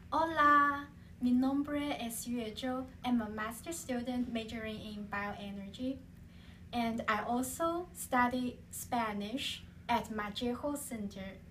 Hola, mi nombre es Yuezhou. I'm a master student majoring in bioenergy, and I also study Spanish at Majejo Center.